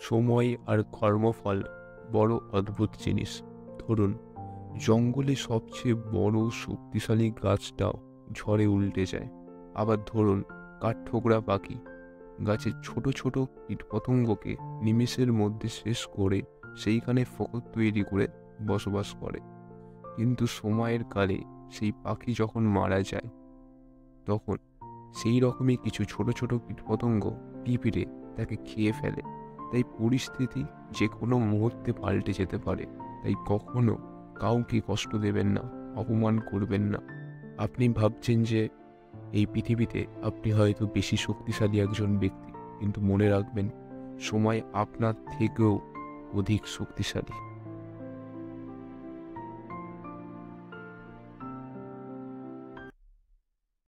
সময় আর কর্মফল বড় অদ্ভুত জিনিস। ধরুন, জঙ্গলে সবচেয়ে বড় শক্তিশালী গাছটাও ঝড়ে উল্টে যায়। আবার ধরুন, কাঠঠোকরা পাখি গাছের ছোট ছোট কীটপতঙ্গকে নিমেষের মধ্যে শেষ করে সেইখানে ফোকর তৈরি করে বসবাস করে। কিন্তু সময়ের কালে সেই পাখি যখন মারা যায়, তখন সেই রকমই কিছু ছোট ছোট কীটপতঙ্গ পিঁপড়ে তাকে খেয়ে ফেলে। তাই পরিস্থিতি যে কোনো মুহূর্তে পাল্টে যেতে পারে। তাই কখনো কাউকে কষ্ট দেবেন না, অপমান করবেন না। আপনি ভাবছেন যে এই পৃথিবীতে আপনি হয়তো বেশি শক্তিশালী একজন ব্যক্তি, কিন্তু মনে রাখবেন, সময় আপনার থেকেও অধিক শক্তিশালী।